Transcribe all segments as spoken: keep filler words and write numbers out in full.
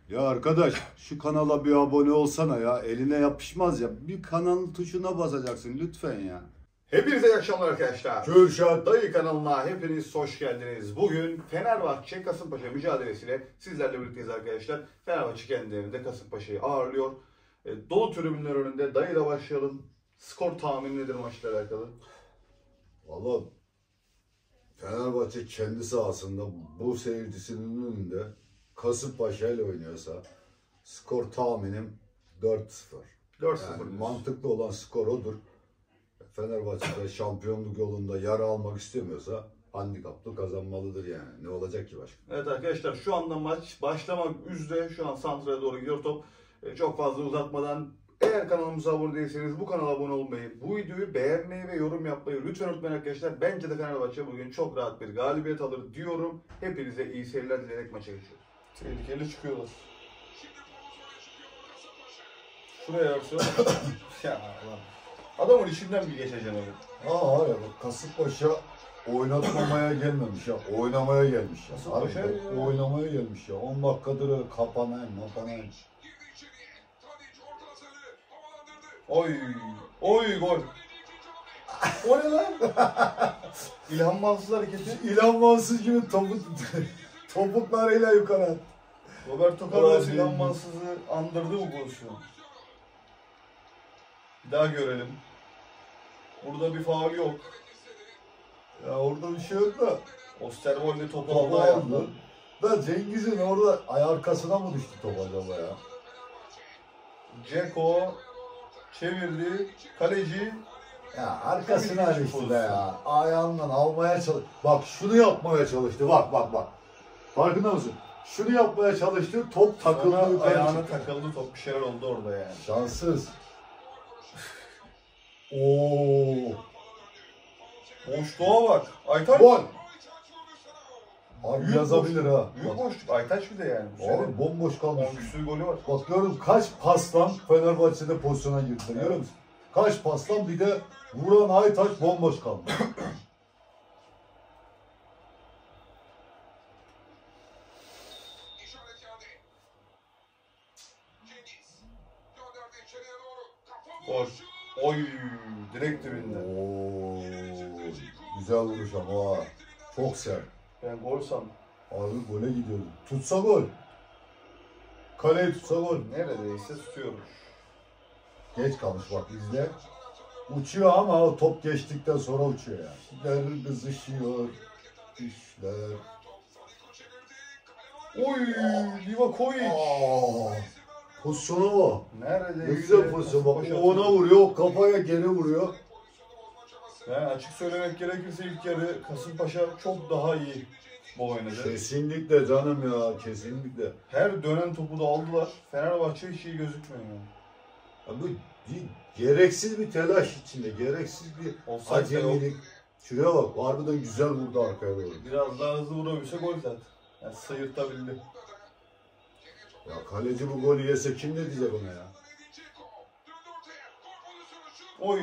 Ya arkadaş şu kanala bir abone olsana ya. Eline yapışmaz ya. Bir kanalın tuşuna basacaksın lütfen ya. Hepinize iyi akşamlar arkadaşlar. Kürşat Dayı kanalına hepiniz hoş geldiniz. Bugün Fenerbahçe Kasımpaşa mücadelesiyle sizlerle birlikteyiz arkadaşlar. Fenerbahçe kendi evinde Kasımpaşa'yı ağırlıyor. E, dolu tribünler önünde dayıyla başlayalım. Skor tahmini nedir maçla alakalı? Valla Fenerbahçe kendi sahasında bu seyircisinin önünde Kasımpaşa ile oynuyorsa skor tahminim dört sıfır. dört sıfır. Yani mantıklı olan skor odur. Fenerbahçe'de şampiyonluk yolunda yara almak istemiyorsa handikaplı kazanmalıdır yani. Ne olacak ki başka? Evet arkadaşlar şu anda maç başlamak üzere. Şu an santraya doğru gidiyor top. E, çok fazla uzatmadan eğer kanalımıza abone değilseniz bu kanala abone olmayı, bu videoyu beğenmeyi ve yorum yapmayı lütfen unutmayın arkadaşlar. Bence de Fenerbahçe bugün çok rahat bir galibiyet alır diyorum. Hepinize iyi seyirler dileyerek maça geçiyoruz. Tehlikeli çıkıyorlar. Şuraya yapsın. Ya lan. Adamın içinden bir geçeceksin öyle. Aa hayır bak Kasımpaşa oynatmamaya gelmemiş ya. Oynamaya gelmiş ya. Kasımpaşa Harbiden ya. oynamaya gelmiş ya. on dakikadır öyle kapanayım kapanayım. Oy. Oy gol. O ne lan? İlhan Mansız hareketi. İlhan Mansız gibi topuk, topuklarıyla yukarı at. Roberto Carlos Vay İlhan be. Mansız'ı andırdı bu pozisyon. Bir daha görelim. Burada bir faul yok. Ya orada bir şey yok da. Osterwolde topu Topu aldı ayağında. aldı. Da Cengiz'in orada ay arkasına mı düştü top acaba ya? Ceko çevirdi. Kaleci Ya arkasına Çok iyi düştü pozisyon. be ya. Ayağından almaya çalış. Bak şunu yapmaya çalıştı. Bak bak bak. Farkında mısın? Şunu yapmaya çalıştı. Top takıldı. Sonra yukarı ayağına çıktı. takıldı top, bir şeyler oldu orada yani. Şanssız. Oo. Boşluğa bak. Aytaç. Gol. Abi Büyük yazabilir boşluk. ha. Büyük Bak, boşluk. Aytaç bir de yani. Bu sene abi bomboş kalmış. on küsur golü var. Bak gördüm kaç pastan Fenerbahçe'de pozisyona girdiler. Görüyor musun? Kaç pastan bir de vuran Aytaç bomboş kalmış. Gol. Oy. Direkt dibinde. Oo, güzel vuruş ama ha. Çok sert. Ben gol sandım. Abi gole gidiyordu. Tutsa gol. Kaleyi tutsa gol. Neredeyse tutuyormuş. Geç kalmış bak izle. Uçuyor ama o top geçtikten sonra uçuyor yani. İşler kızışıyor. İşler. Oy. Livakovic. Aa, pozisyonu o. Neredeyse. Ne güzel pozisyon bak. Kasımpaşa O ona atıyor. vuruyor, o kafaya geri vuruyor. Yani açık söylemek gerekirse ilk yarı Kasımpaşa çok daha iyi bol oynadı. Kesinlikle canım ya, kesinlikle. Her dönen topu da aldılar. Fenerbahçe hiç iyi gözükmüyor yani. Ya bu gereksiz bir telaş içinde, gereksiz bir Offside de yok. acemilik. Şuraya bak, harbiden güzel vurdu arkaya doğru. Biraz daha hızlı vurabilse gol zaten. Yani sıyırtabildi. Ya kaleci bu golü yese kim ne diyecek ona ya? Oy.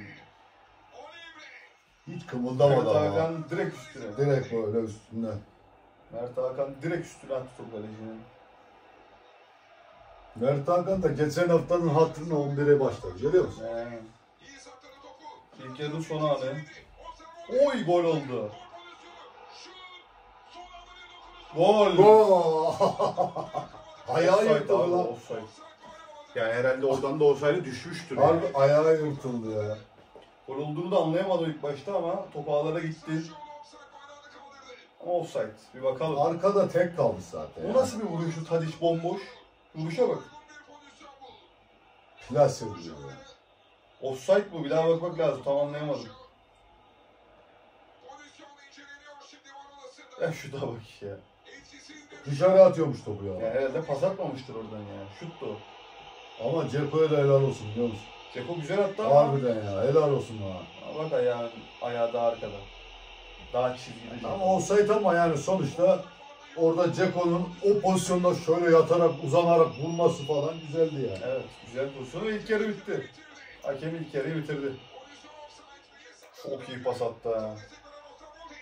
Hiç Mert kımıldamadı ama. Hakan direkt üstüne. Direkt böyle üstünden. Mert Hakan direkt üstüne attı top kalecinin. Mert Hakan da geçen haftanın hatırına on bire başladı, görüyor musun? Yani. İlk yarının son anı. Oy gol oldu. Gol. Gol! Ayağı Offside yırtıldı abi, lan. offside. Yani herhalde oradan da olsaydı düşmüştür. Yani. Harbi ayağı yırtıldı ya. Gol olduğunu da anlayamadım ilk başta ama top ağlara gitti. Ama offside. Bir bakalım. Arkada tek kalmış zaten. Bu ya. nasıl bir vuruşu? Tadiç bomboş. Vuruşa bak. Plase vuruyor ya. Offside bu. Bir daha bakmak lazım. Tam anlayamadım. Ya şu da bak ya. Dışarı atıyormuş topu ya. Yani herhalde pas atmamıştır oradan ya. Şuttu o. Ama Ceko'ya da helal olsun biliyor musun? Ceko güzel attı ama. Harbiden ya, helal olsun ha. Ama bak ayağı, ayağı daha arkada. Daha çizgili. Ama olsaydı ama yani sonuçta orada Ceko'nun o pozisyonda şöyle yatarak, uzanarak vurması falan güzeldi yani. Evet, güzel pozisyon ve ilk yarı bitti. Hakem ilk yarıyı bitirdi. Çok iyi pas attı ha.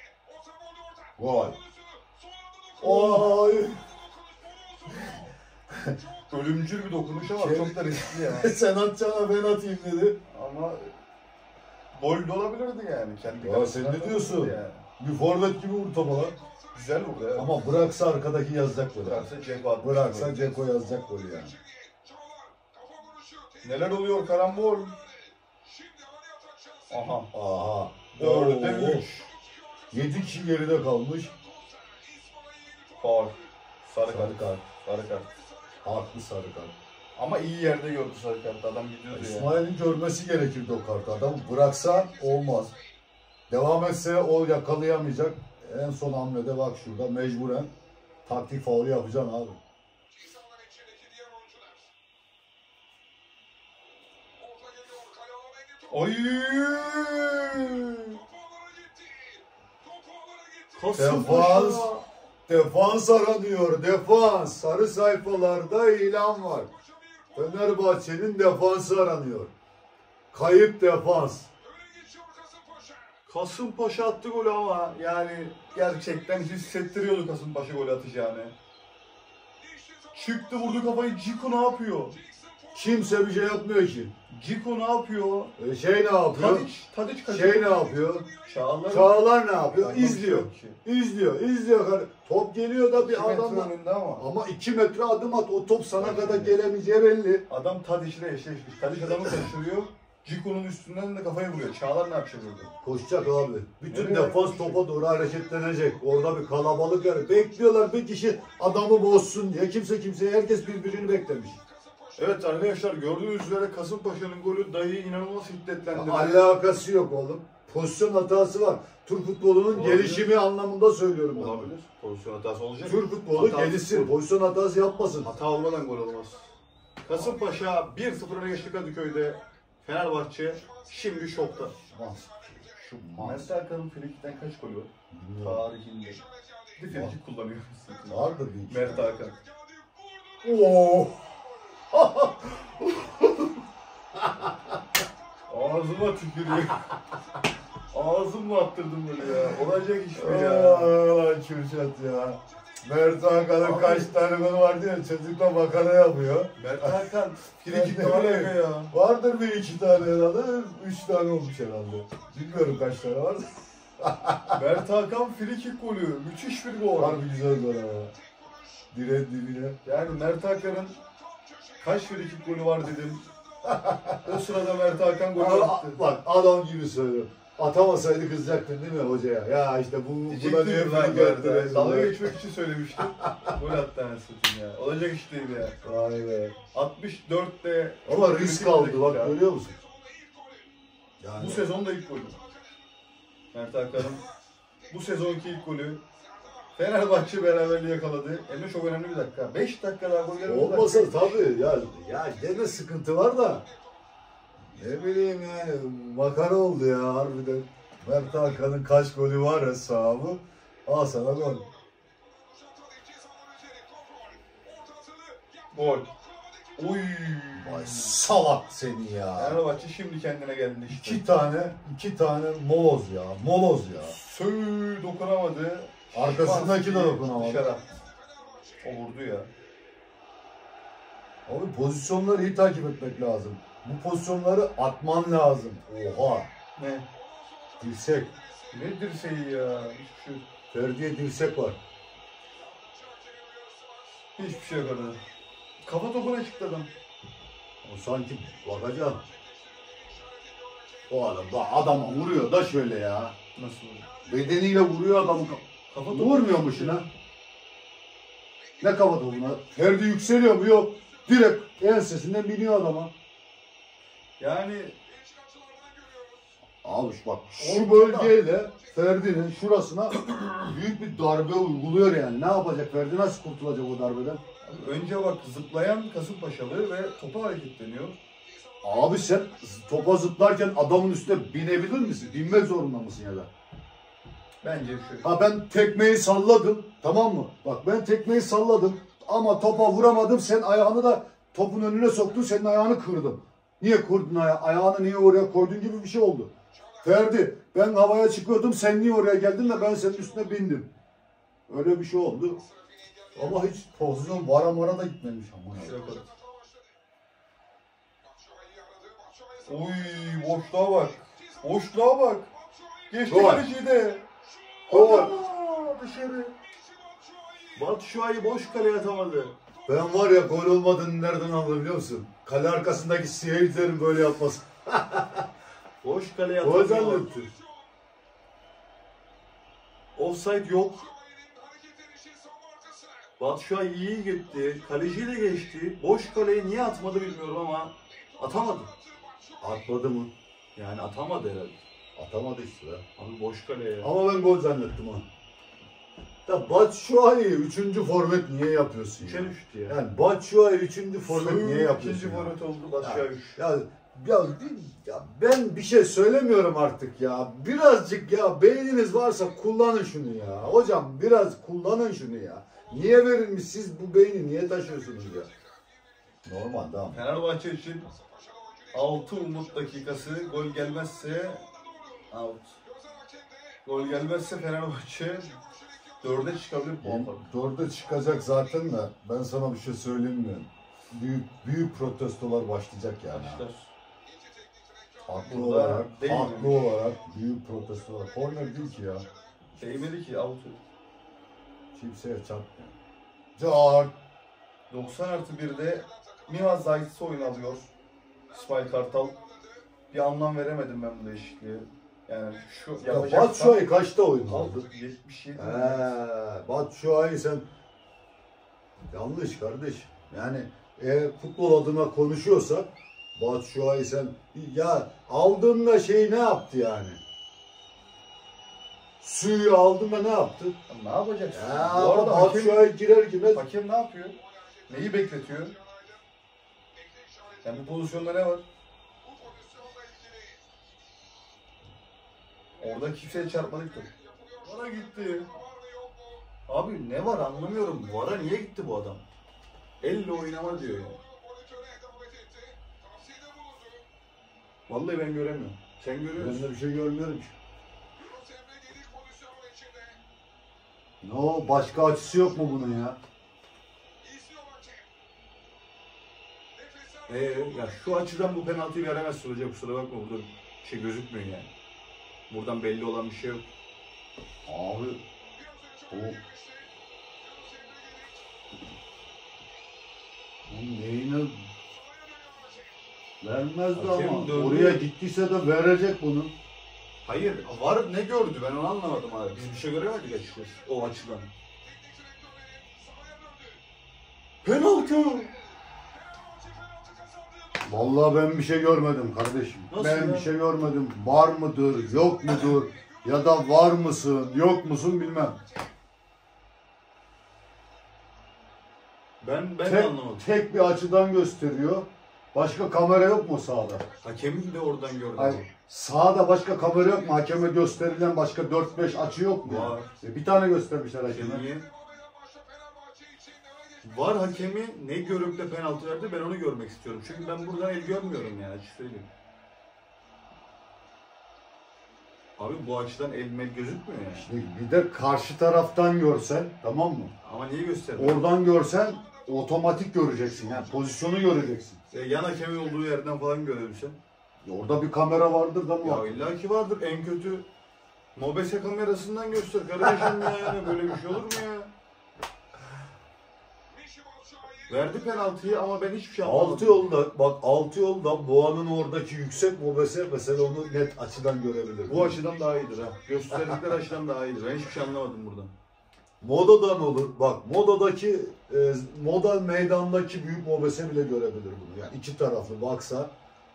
Gol. Oy. ölümcül bir dokunuş ama Şey- çok da riskli ya. Sen atacağına ben atayım dedi. Ama gol de olabilirdi yani. Kendi Ya kalesinden sen ne de diyorsun? olabilirdi Yani. Bir forvet gibi vur topa lan. Güzel vurdu evet. Ama bıraksa arkadaki yazacak golü. Bıraksa Ceko atmış. Bıraksa Ceko yazacak golü yani. Neler oluyor karambol? Aha. Aha. Dörde Oo. üç. Yedi kişi geride kalmış. Faul. Sarı Sarı kart. kart. Sarı kart. Haklı sarı kart. Ama iyi yerde gördü sarı kartı. Adam gidiyordu ya. İsmail'in görmesi gerekirdi o kartı. Adamı bıraksa olmaz. Devam etse o yakalayamayacak. En son hamlede bak şurada mecburen taktik faulü yapacaksın abi. Ay! Kasımpaşa. Defans. Defans aranıyor. Defans. Sarı sayfalarda ilan var. Fenerbahçe'nin defansı aranıyor. Kayıp defans. Kasımpaşa attı golü ama yani gerçekten hissettiriyordu Kasımpaşa golü atacağını. Çıktı vurdu kafayı. Ciku ne yapıyor? Kimse bir şey yapmıyor ki. Ciku ne yapıyor? E, şey ne yapıyor? Tadiç, Tadiç kaçıyor. Şey ne yapıyor? Çağlar. Çağlar ne yapıyor? Ondan bir şey İzliyor. yok ki. İzliyor. İzliyor. Top geliyor da bir İki metre adamla. önünde ama. Ama iki metre adım at. O top sana kadar gelemeyeceği belli. Adam Tadiç'le eşleşmiş. Tadiç adamı kaçırıyor. Ciku'nun üstünden de kafaya vuruyor. Çağlar ne yapacak orada? Koşacak abi. Bütün Nereye defans koşacak? topa doğru hareketlenecek. Orada bir kalabalık yer. Bekliyorlar bir kişi adamı bozsun diye. Kimse kimseye, herkes birbirini beklemiş. Evet arkadaşlar gördüğünüz üzere Kasımpaşa'nın golü dayıyı inanılmaz hiddetlendirdi. Alakası yok oğlum. Pozisyon hatası var. Türk futbolunun Olabilir. gelişimi anlamında söylüyorum ben. Olabilir. Pozisyon hatası olacak. Türk futbolu Hata- gelişsin. Pozisyon hatası yapmasın. Hata olmadan gol olmaz. Kasımpaşa bir sıfır öne geçti Kadıköy'de. Fenerbahçe şimdi şokta. Şu mas. Mert Hakan'ın frikikten kaç golü var? Tarihinde. Bir frikik kullanıyor. Vardır bir iki. Mert Hakan. Oo. Ağzıma tükürüyor. Ağzımla attırdım böyle ya. Olacak iş mi ya? Aa, Kürşat ya. Mert Hakan'ın Abi. kaç tane golü var diye çocukla makara yapıyor. Mert Hakan frikik Ben ne de alaka bilmiyorum. ya? Vardır bir iki tane herhalde. Üç tane olmuş herhalde. Bilmiyorum kaç tane var. Mert Hakan frikik golü. Müthiş bir gol. Harbi güzel gol ama. Dire dibine. Yani Mert Hakan'ın kaç frikik golü var dedim. O sırada Mert Hakan golü Ama attı. bak adam gibi söylüyorum. Atamasaydı kızacaktın değil mi hocaya? Ya işte bu buna niye Diyecektim lan frikik Mert attı? Dalga geçmek için söylemiştim. Gol attı anasını ya. Olacak iş değil ya. Vay be. altmış dörtte Ama çok risk kritik bir aldı bak dakika. görüyor musun? Yani Bu sezon da ilk golü. Mert Hakan'ın bu sezonki ilk golü. Fenerbahçe beraberliği yakaladı. Emre çok önemli bir dakika. beş dakika daha gol gelmedi. olmasa tabii ya ya gene sıkıntı var da ne bileyim yani makara oldu ya harbiden. Mert Hakan'ın kaç golü var hesabı. Al sana gol. Gol. Oy. Vay salak seni ya. Fenerbahçe şimdi kendine geldi işte. İki tane, iki tane moloz ya. Moloz ya. Söğü dokunamadı. Arkasındaki de Şimanski dokunamadı. Dışarı attı. O vurdu ya. Abi pozisyonları iyi takip etmek lazım. Bu pozisyonları atman lazım. Oha. Ne? Dirsek. Ne dirseği ya? Hiçbir şey, Ferdi'ye dirsek var. hiçbir şey yok orada. Kafa topuna çıktı adam. O sanki bakacağım. O adam da adama vuruyor da şöyle ya. Nasıl? Bedeniyle vuruyor adamı. Kafa topuna Vurmuyormuş çıktı. yine. Ne kafa topuna? Ferdi yükseliyor mu? Yok. Direkt ensesinden biniyor adama. Yani Abi şu bak şu Ortada. bölgeyle Ferdi'nin şurasına büyük bir darbe uyguluyor yani. Ne yapacak Ferdi? Nasıl kurtulacak o darbeden? önce bak zıplayan Kasımpaşalı ve topa hareketleniyor. Abi sen topa zıplarken adamın üstüne binebilir misin? Binmek zorunda mısın ya da? Bence şu. Ha ben tekmeyi salladım, tamam mı? Bak ben tekmeyi salladım ama topa vuramadım. Sen ayağını da topun önüne soktun, senin ayağını kırdım. Niye kırdın aya ayağını niye oraya koydun gibi bir şey oldu. Ferdi, ben havaya çıkıyordum, sen niye oraya geldin de ben senin üstüne bindim. Öyle bir şey oldu. Ama hiç pozisyon vara mara da gitmemiş ama. Oy boşluğa bak. Boşluğa bak. Geçti Gol. kaleciyi de. Gol. Aa, dışarı. Batshuayi boş kaleye atamadı. Ben var ya gol olmadığını nereden anladım biliyor musun? Kale arkasındaki seyircilerin böyle yapması. Boş kaleye Gol atamıyor. zannetti. Offside yok. Batshuayi iyi gitti. Kaleciyi de geçti. Boş kaleye niye atmadı bilmiyorum ama atamadı. Atmadı mı? Yani atamadı herhalde. Atamadı işte. Abi boş kaleye. Ama ben gol zannettim ha. Ya Batshuayi üçüncü forvet niye yapıyorsun ya? Üçe düştü ya. Yani Batshuayi üçüncü forvet niye yapıyorsun İkinci ya? forvet oldu Batshuayi üç. Ya, ya, bir- ya ben bir şey söylemiyorum artık ya. Birazcık ya beyniniz varsa kullanın şunu ya. Hocam biraz kullanın şunu ya. Niye verilmiş siz bu beyni niye taşıyorsunuz ya? Normal tamam. Fenerbahçe için altı umut dakikası. Gol gelmezse out. Gol gelmezse Fenerbahçe dörde çıkabilir puan farkı. Dörde çıkacak zaten de ben sana bir şey söyleyeyim mi? Büyük büyük protestolar başlayacak yani. Başlar. Haklı Burada olarak, değil haklı mi? olarak büyük protestolar. Korner değil ki ya. Değmedi ki out. Kimseye çarpmıyor. Car. doksan artı birde Miha Zayt'sı oyun alıyor. İsmail Kartal. Bir anlam veremedim ben bu değişikliğe. Yani şu Ya yapacak Batshuayi kaçta oyun aldı? yetmiş yedi. Eee Batshuayi sen yanlış kardeş. Yani eğer futbol adına konuşuyorsak Batshuayi sen ya aldığında şey ne yaptı yani? Suyu aldığında ne yaptı? Ne yapacaksın? Ya Bu arada hakem, Batshuayi girer girmez. hakem ne yapıyor? Neyi bekletiyor? Yani bu pozisyonda ne var? Orada kimseye çarpmadık da. Vara gitti. Abi ne var anlamıyorum. Vara niye gitti bu adam? Elle oynama diyor ya. Vallahi ben göremiyorum. Sen görüyor Ben musun? de bir şey görmüyorum ki. Ne o başka açısı yok mu bunun ya? Ee, ya şu açıdan bu penaltıyı veremezsin hocam, kusura bakma, burada bir şey gözükmüyor yani. Buradan belli olan bir şey yok. Abi o Onun neyine vermezdi Hakem ama döndü. oraya gittiyse de verecek bunu. Hayır, var ne gördü ben onu anlamadım abi. Biz bir şey göremedik açıkçası o açıdan. Penaltı! Vallahi ben bir şey görmedim kardeşim. Nasıl ben ya? bir şey görmedim. Var mıdır, yok mudur? Ya da var mısın, yok musun bilmem. Ben ben de Tek, anlamadım. tek bir açıdan gösteriyor. Başka kamera yok mu sahada? Hakemin de oradan gördü. Hayır. Sahada başka kamera yok mu? Hakeme gösterilen başka dört beş açı yok mu? Var. E, Bir tane göstermişler hakeme. Niye? Var hakemi ne görüp de penaltı verdi, ben onu görmek istiyorum. Çünkü ben buradan el görmüyorum yani, açık söyleyeyim. Abi bu açıdan el mel gözükmüyor yani. İşte bir de karşı taraftan görsen, tamam mı? Ama niye göstermiyor? Oradan görsen otomatik göreceksin yani pozisyonu göreceksin. Ya yan hakemin olduğu yerden falan görebilsen. Orada bir kamera vardır da Ya mı? illaki vardır, en kötü Mobese kamerasından göster kardeşim ya, yani böyle bir şey olur mu ya? Verdi penaltıyı ama ben hiçbir şey anlamadım. Altı yolda bak altı yolda Boğa'nın oradaki yüksek mobese mesela onu net açıdan görebilir. Bu açıdan daha iyidir ha. Gösterdikleri açıdan daha iyidir. Ben hiçbir şey anlamadım buradan. Moda'dan olur. Bak Moda'daki e, Moda meydandaki büyük mobese bile görebilir bunu. Yani iki taraflı baksa.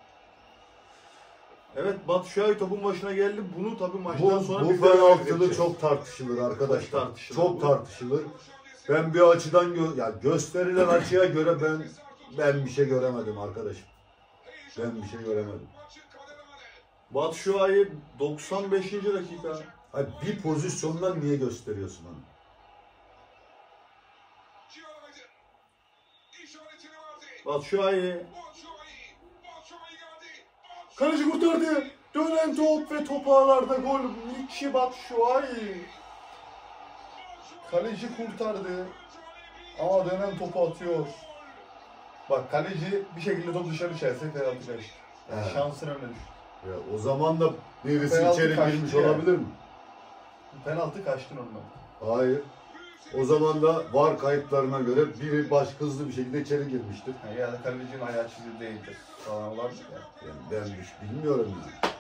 Evet, Batshuayi topun başına geldi. Bunu tabii maçtan Bu, sonra bu bir penaltılı çok tartışılır arkadaşlar. Çok tartışılır Çok bu. tartışılır. Ben bir açıdan gö yani gösterilen açıya göre ben ben bir şey göremedim arkadaşım. Ben bir şey göremedim. Batshuayi doksan beşinci dakika. Hayır, bir pozisyondan niye gösteriyorsun onu? Batshuayi. Kaleci kurtardı. Dönen top ve top ağlarda gol. Michy Batshuayi. Kaleci kurtardı. Ama dönen topu atıyor. Bak kaleci bir şekilde top dışarı çelse penaltı kaçtı. Yani He. şansın önüne düştü. Ya, o zaman da birisi Penaltı içeri kaçtı girmiş yani. olabilir mi? Penaltı kaçtı normal. Hayır. O zaman da VAR kayıtlarına göre biri baş hızlı bir şekilde içeri girmiştir. Yani, yani kalecinin ayağı çizili değildir falan olabilir ya. Yani ben hiç bilmiyorum yani.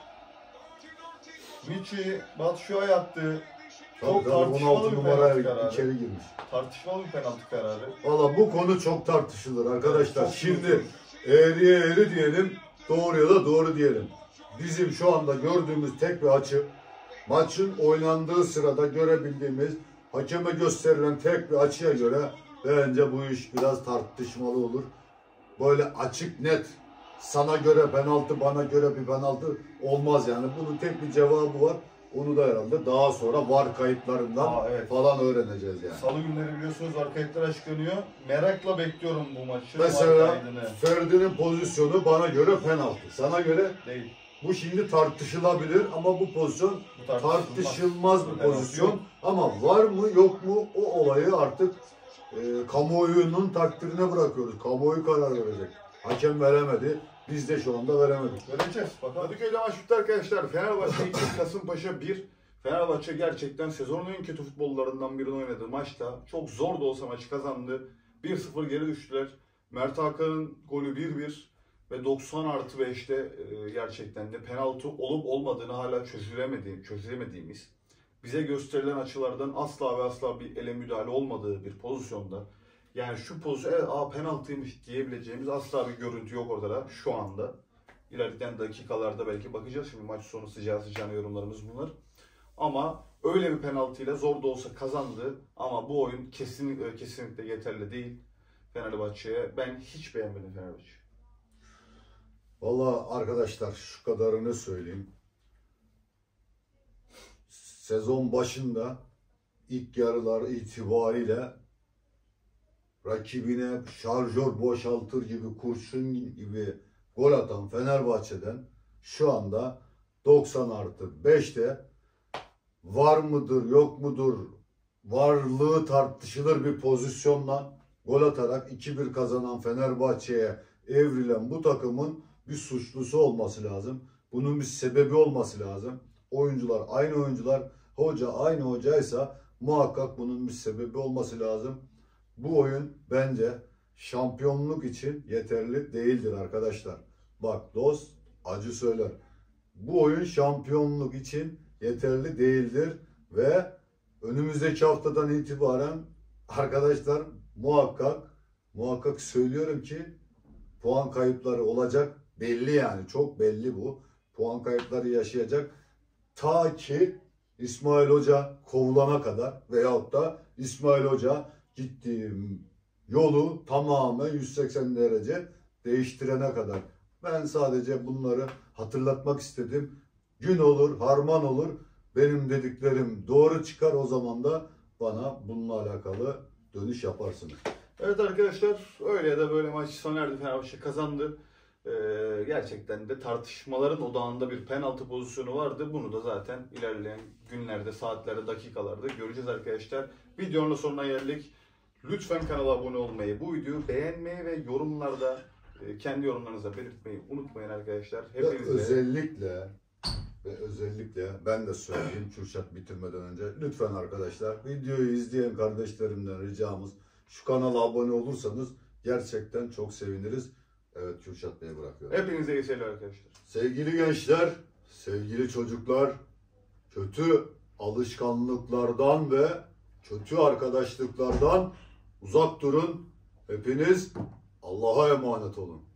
Michi Batshuayi attı. Tabii Çok tabii on tartışmalı altı bir numaraya penaltı kararı. içeri girmiş. Tartışmalı bir penaltı kararı. Valla bu konu çok tartışılır arkadaşlar. Çok Şimdi üzücü. eğriye eğri diyelim, doğruya da doğru diyelim. Bizim şu anda gördüğümüz tek bir açı, maçın oynandığı sırada görebildiğimiz, hakeme gösterilen tek bir açıya göre bence bu iş biraz tartışmalı olur. Böyle açık net, sana göre penaltı, bana göre bir penaltı olmaz yani. Bunun tek bir cevabı var. Onu da herhalde daha sonra VAR kayıtlarından Aa, evet. falan öğreneceğiz yani. Salı günleri biliyorsunuz var kayıtlar açıklanıyor. Merakla bekliyorum bu maçı. Mesela var kaydını. Ferdi'nin pozisyonu bana göre penaltı. Sana göre Değil. bu şimdi tartışılabilir ama bu pozisyon Bu tartışılmaz. tartışılmaz bir Penaltı pozisyon. yok. Ama var mı yok mu o olayı artık e, kamuoyunun takdirine bırakıyoruz. Kamuoyu karar verecek. Hakem veremedi. Biz de şu anda veremedik. Göreceğiz bakalım. Kadıköy'de maç bitti arkadaşlar. Fenerbahçe iki, Kasımpaşa bir. Fenerbahçe gerçekten sezonun en kötü futbollarından birini oynadı. Maçta çok zor da olsa maçı kazandı. bir sıfır geri düştüler. Mert Hakan'ın golü bir bir ve doksan artı beşte e, gerçekten de penaltı olup olmadığını hala çözülemediğim, çözülemediğimiz, bize gösterilen açılardan asla ve asla bir ele müdahale olmadığı bir pozisyonda, yani şu pozisyon evet, aa, penaltıymış diyebileceğimiz asla bir görüntü yok orada da şu anda. İlerleyen dakikalarda belki bakacağız. Şimdi maç sonu sıcağı sıcağına yorumlarımız bunlar. Ama öyle bir penaltıyla zor da olsa kazandı. Ama bu oyun kesinlikle kesinlikle yeterli değil Fenerbahçe'ye. Ben hiç beğenmedim Fenerbahçe. Vallahi arkadaşlar şu kadarını söyleyeyim. Sezon başında ilk yarılar itibariyle rakibine şarjör boşaltır gibi, kurşun gibi gol atan Fenerbahçe'den şu anda doksan artı beşte var mıdır yok mudur varlığı tartışılır bir pozisyonla gol atarak iki bir kazanan Fenerbahçe'ye evrilen bu takımın bir suçlusu olması lazım. Bunun bir sebebi olması lazım. Oyuncular aynı oyuncular, hoca aynı hocaysa muhakkak bunun bir sebebi olması lazım. Bu oyun bence şampiyonluk için yeterli değildir arkadaşlar. Bak dost acı söyler. Bu oyun şampiyonluk için yeterli değildir ve önümüzdeki haftadan itibaren arkadaşlar muhakkak muhakkak söylüyorum ki puan kayıpları olacak. Belli yani çok belli bu. Puan kayıpları yaşayacak. Ta ki İsmail Hoca kovulana kadar veyahut da İsmail Hoca gittiği yolu tamamen yüz seksen derece değiştirene kadar. Ben sadece bunları hatırlatmak istedim. Gün olur, harman olur. Benim dediklerim doğru çıkar, o zaman da bana bununla alakalı dönüş yaparsınız. Evet arkadaşlar, öyle ya da böyle maç sona erdi. Fenerbahçe kazandı. Ee, gerçekten de tartışmaların odağında bir penaltı pozisyonu vardı. Bunu da zaten ilerleyen günlerde, saatlerde, dakikalarda göreceğiz arkadaşlar. Videonun sonuna geldik. Lütfen kanala abone olmayı, bu videoyu beğenmeyi ve yorumlarda e, kendi yorumlarınızı belirtmeyi unutmayın arkadaşlar. Ve Hepinize özellikle ve özellikle ben de söyleyeyim Kürşat bitirmeden önce. Lütfen arkadaşlar videoyu izleyen kardeşlerimden ricamız şu kanala abone olursanız gerçekten çok seviniriz. Evet Kürşat Bey'e bırakıyorum. hepinize iyi seyirler arkadaşlar. Sevgili gençler, sevgili çocuklar, kötü alışkanlıklardan ve kötü arkadaşlıklardan uzak durun. Hepiniz Allah'a emanet olun.